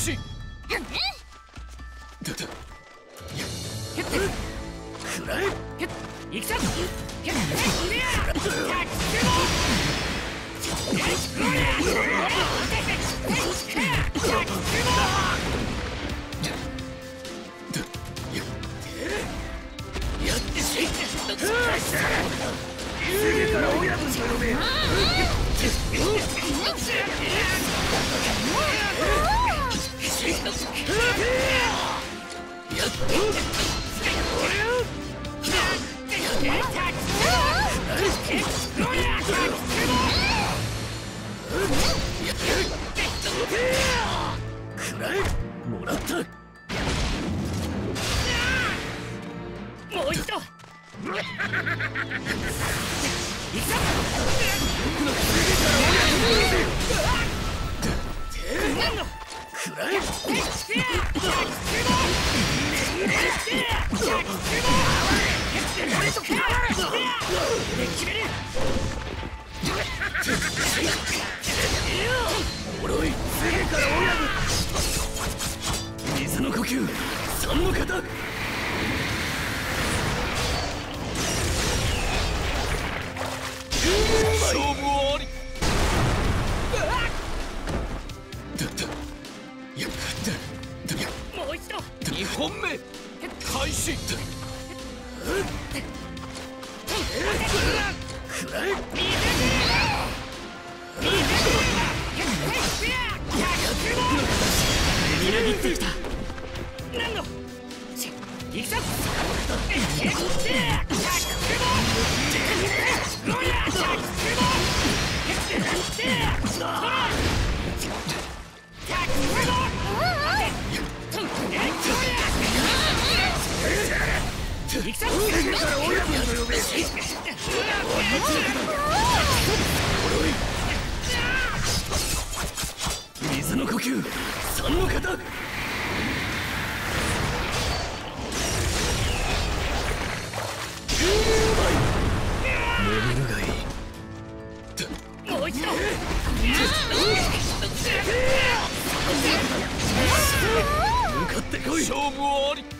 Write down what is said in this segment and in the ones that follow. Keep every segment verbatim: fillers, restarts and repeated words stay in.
始。だだ。くらえ。行くぞ。次から親分と呼べ。もらった。もう一度。行くぞ。僕の次から親分と呼べ。くらえ。おろい。次から親分。水の呼吸。三の型。勝負あり。だだ。やっただ。もう一度。二本目開始。くらえ。みなぎってきた。何の。行くぞ。水の呼吸。三の型。眠るがいい。もう一度。向かってこい。勝負あり。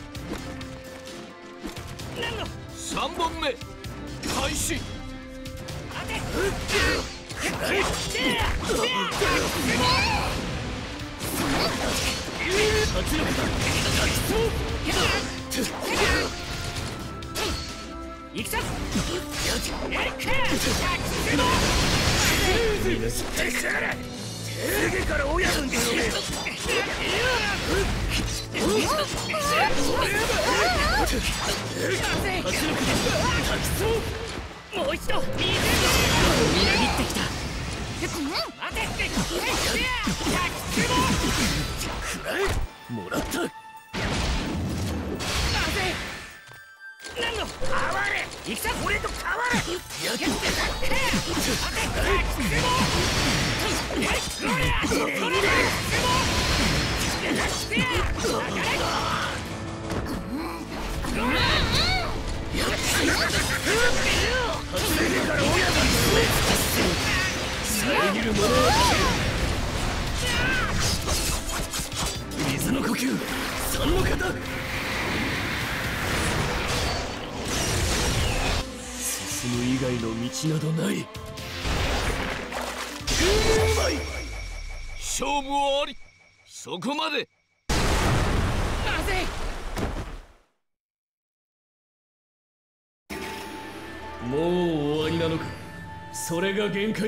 三本目開始。行くぞ。次から親分で呼べ。もう一度。みなぎってきた。もらった。何の。哀れ。行くぞ。俺と変われ。やって遮るものは水の呼吸。三の型。進む以外の道などない。勝負あり。そこまで。なぜ。もう終わりなのか。それが限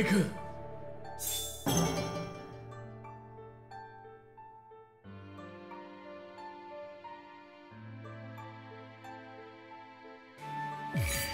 界か。you